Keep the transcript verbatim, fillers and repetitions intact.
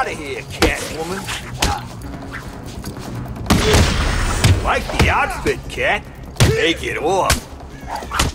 out of here, Catwoman. Like the outfit, Cat. Take it off.